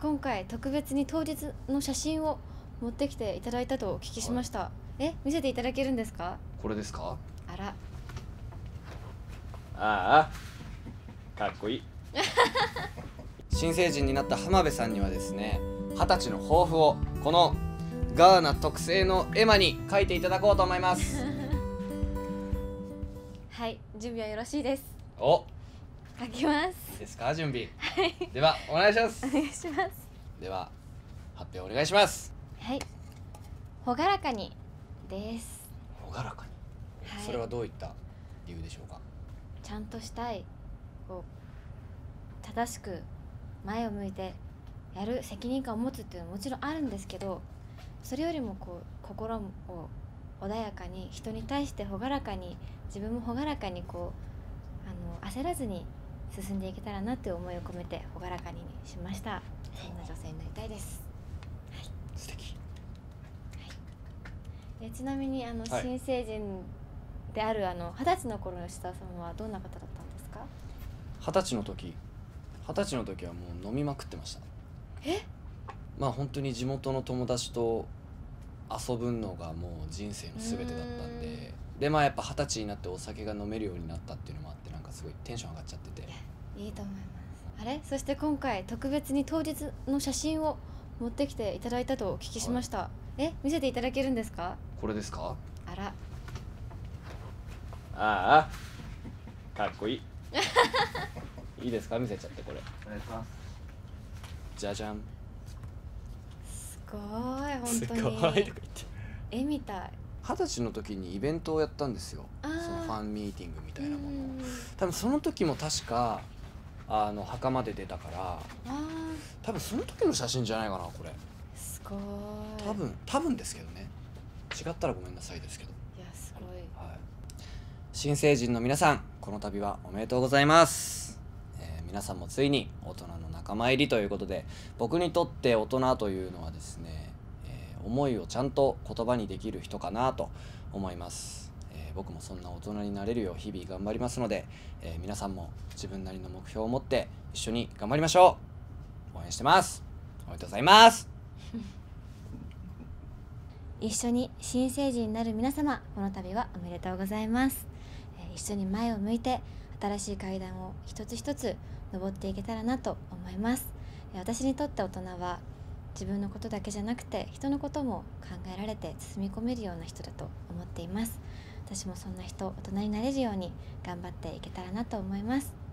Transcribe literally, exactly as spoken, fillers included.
今回特別に当日の写真を持ってきていただいたとお聞きしました、はい、え、見せていただけるんですか？ これですか？ あら、 ああ、かっこいい新成人になった浜辺さんにはですね、二十歳の抱負をこのガーナ特製の絵馬に書いていただこうと思いますはい、準備はよろしいです。 お、 書きます。 いいですか、準備。 はい、 ではお願いします。 お願いします。 では発表お願いします。 はい、朗らかにです。 朗らかに、はい、それはどういった理由でしょうか？ ちゃんとしたい、こう正しく前を向いてやる責任感を持つっていうのはもちろんあるんですけど、それよりもこう心を穏やかに、人に対して朗らかに、自分も朗らかにこうあの焦らずに進んでいけたらなという思いを込めて朗らかにしました。そんな女性になりたいです。はい、 素敵。 はい、えちなみにあの、はい、新成人であるあの二十歳の頃の吉沢様はどんな方だったんですか？ 二十歳の時、二十歳の時はもう飲みまくってました。 え？ まあ本当に地元の友達と遊ぶのがもう人生の全てだったんで、でまあやっぱ二十歳になってお酒が飲めるようになったっていうのもあって、なんかすごいテンション上がっちゃってて。 いいと思います。あれ、そして今回特別に当日の写真を持ってきていただいたとお聞きしました、はい、え、見せていただけるんですか？これですか？あら、 ああ、かっこいいいいですか、見せちゃって。これお願いします。じゃじゃん。 すごい、本当にすごいとか言って絵みたい。 二十歳の時にイベントをやったんですよ。そのファンミーティングみたいなものを。多分その時も確かあの袴で出たから、多分その時の写真じゃないかな、これ。 すごい。 多分多分ですけどね。違ったらごめんなさいですけど。 いや、すごい。 はい。新成人の皆さん、この度はおめでとうございます。えー、皆さんもついに大人の仲間入りということで、僕にとって大人というのはですね、えー、思いをちゃんと言葉にできる人かなと思います。えー、僕もそんな大人になれるよう日々頑張りますので、えー、皆さんも自分なりの目標を持って一緒に頑張りましょう。応援してます。おめでとうございます一緒に新成人になる皆様、この度はおめでとうございます。えー、一緒に前を向いて新しい階段を一つ一つ登っていけたらなと思います。えー、私にとって大人は自分のことだけじゃなくて人のことも考えられて包み込めるような人だと思っています。私もそんな人、大人になれるように頑張っていけたらなと思います。